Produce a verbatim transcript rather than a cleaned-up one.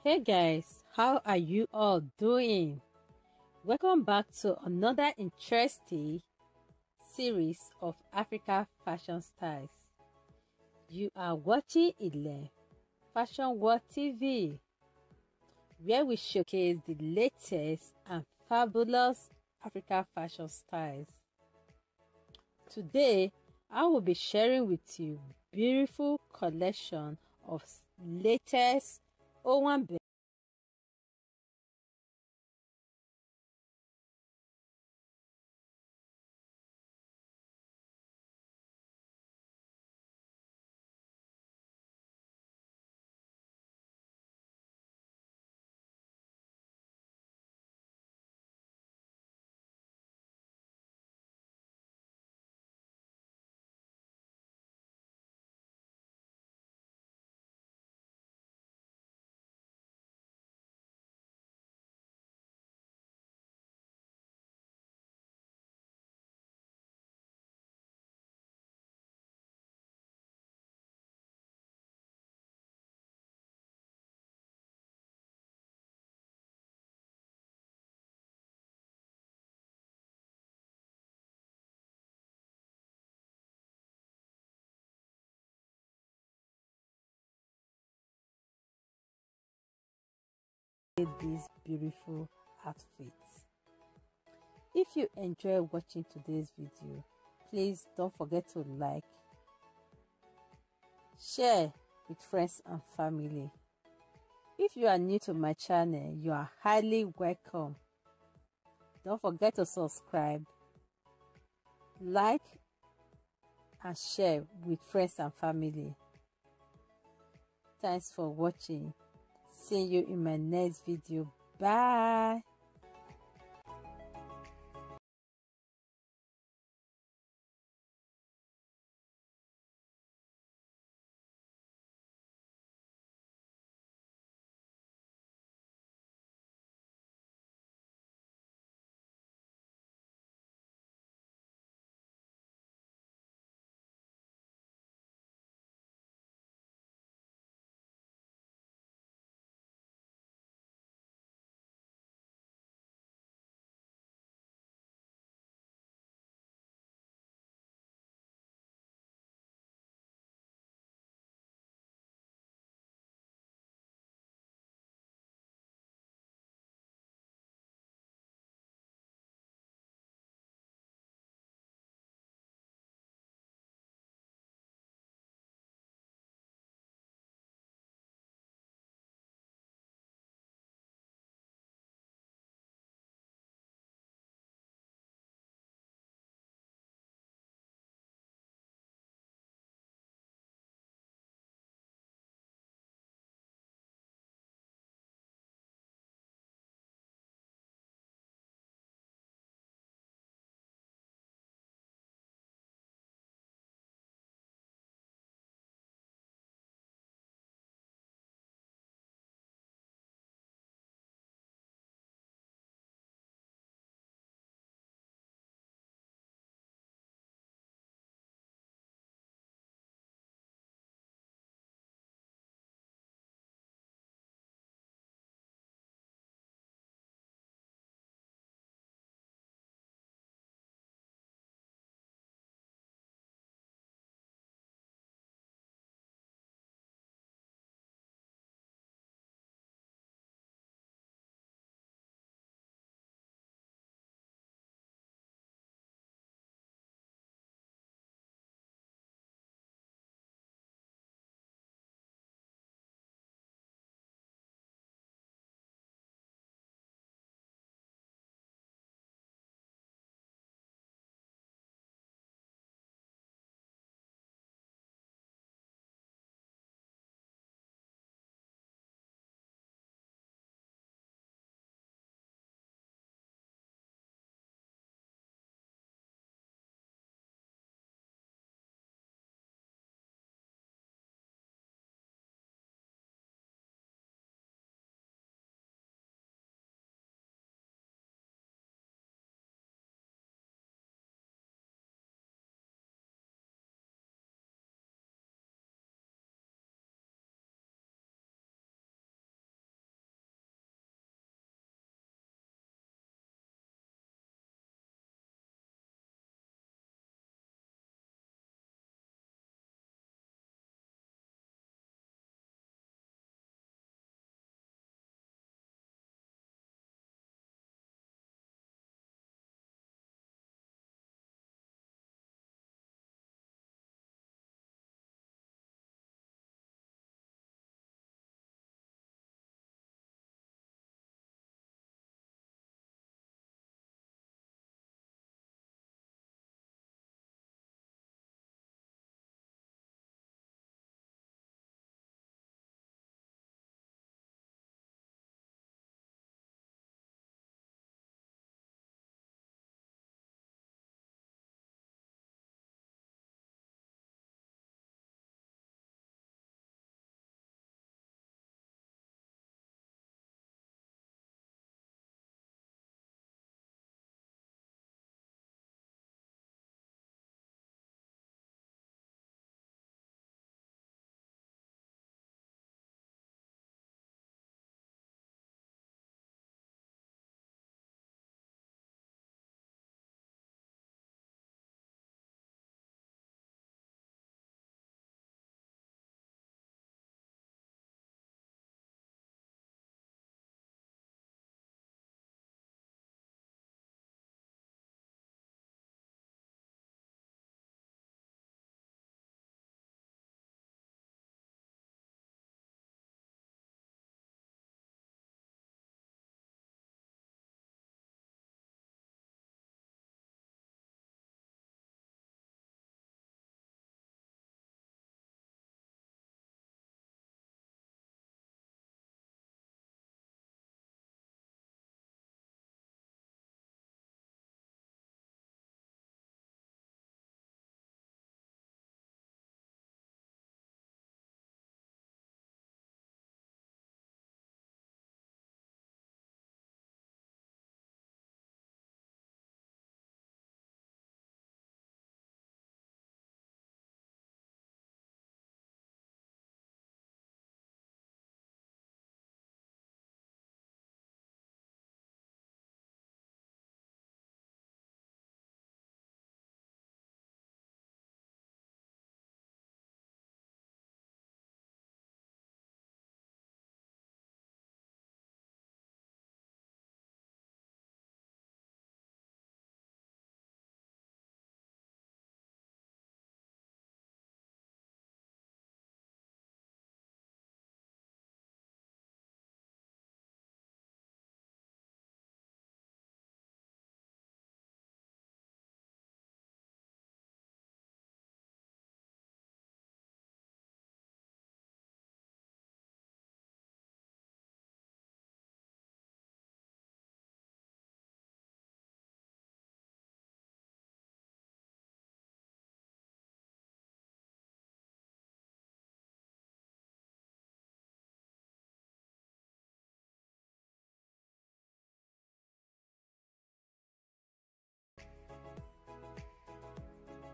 Hey guys, how are you all doing? Welcome back to another interesting series of Africa fashion styles. You are watching Ilen Fashion World T V, where we showcase the latest and fabulous Africa fashion styles. Today, I will be sharing with you beautiful collection of latest Owanbe these beautiful outfits. If you enjoy watching today's video, please don't forget to like, share with friends and family. If you are new to my channel, you are highly welcome. Don't forget to subscribe, like and share with friends and family. Thanks for watching. See you in my next video. Bye.